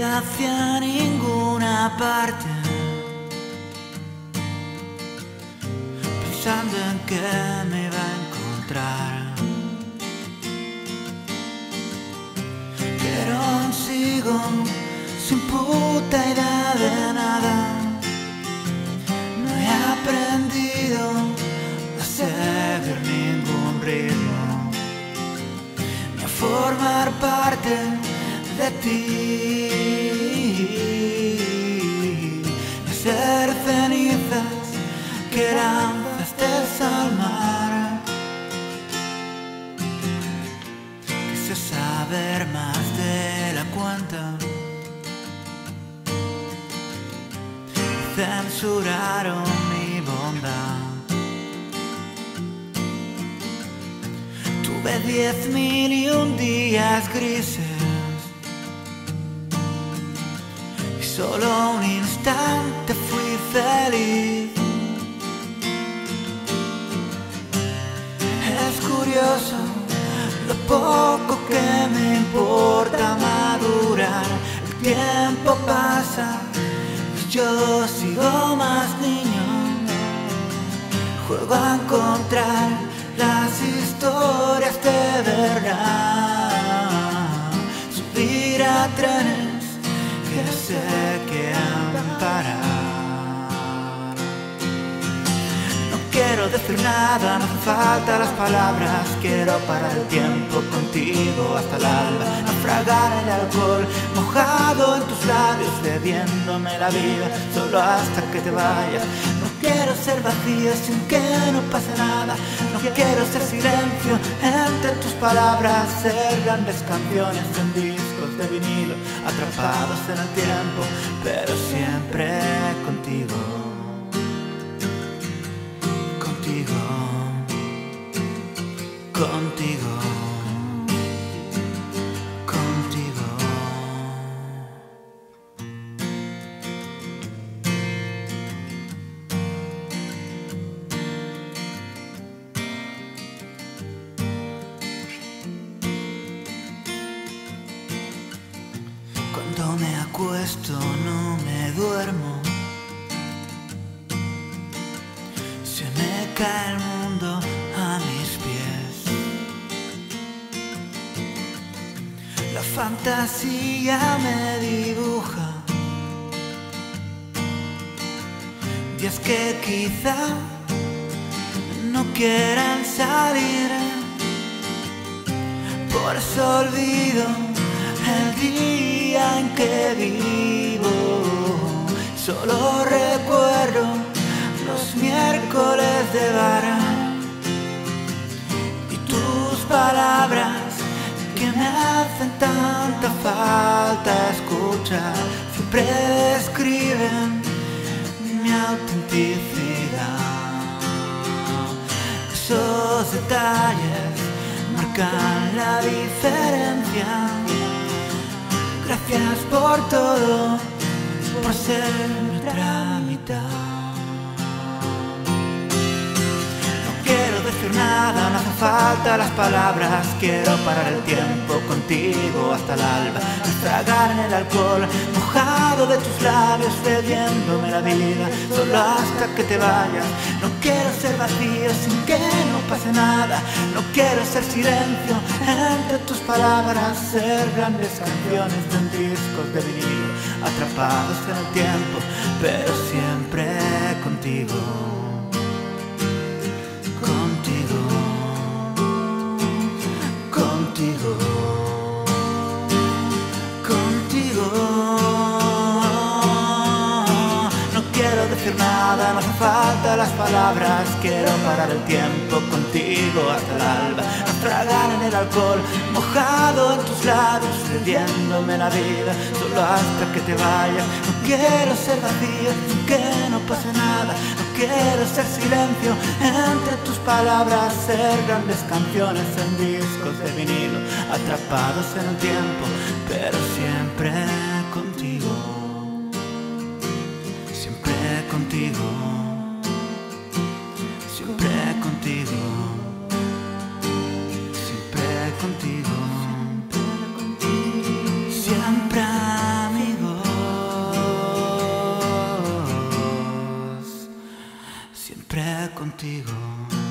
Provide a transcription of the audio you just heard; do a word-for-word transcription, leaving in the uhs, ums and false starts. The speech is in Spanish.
hacia ninguna parte, pensando en que me iba a encontrar, pero aún sigo sin puta idea de nada. No he aprendido a seguir ningún ritmo, ni a formar parte de ti, ni a ser cenizas que lanzaste al mar. Quise saber más de la cuenta, censuraron mi bondad. Tuve diez mil y un días grises, y solo un instante fui feliz. Es curioso lo poco que me importa madurar. El tiempo pasa, yo sigo más niño, juego a encontrar las historias de verdad, subir a trenes que sé que han de parar. No quiero decir nada, no hacen falta las palabras, quiero parar el tiempo contigo hasta el alba, naufragar en el alcohol mojado en tus labios, bebiéndome la vida solo hasta que te vayas. No quiero ser vacío sin que no pase nada, no quiero ser silencio entre tus palabras, ser grandes canciones en discos de vinilo, atrapados en el tiempo, pero siempre contigo, contigo, contigo. Cuando me acuesto no me duermo, se me cae el mundo a mis pies. La fantasía me dibuja días que quizá no quieran salir, por eso olvido el día en que vivo. Solo recuerdo los miércoles de barra y tus palabras que me hacen tanta falta escuchar. Siempre describen mi autenticidad. Esos detalles marcan la diferencia. Gracias por todo, por ser nuestra mitad. No quiero decir nada, no hace falta las palabras, quiero parar el tiempo contigo hasta el alba, naufragar en el alcohol mojado de tus labios, bebiéndome la vida solo hasta que te vayas. No quiero ser vacío sin que no pase nada, no quiero ser silencio entre tus palabras, ser grandes canciones en discos de vinilo, atrapados en el tiempo, pero siempre contigo, contigo, contigo, contigo. No quiero decir nada, no hace falta las palabras, quiero parar el tiempo contigo hasta el alba, naufragar en el alcohol mojado en tus labios, bebiéndome la vida solo hasta que te vayas. No quiero ser vacío sin que no pase nada, no quiero ser silencio entre tus palabras, ser grandes canciones en discos de vinilo, atrapados en el tiempo, pero siempre contigo, siempre contigo, siempre contigo, siempre contigo, siempre amigo. contigo.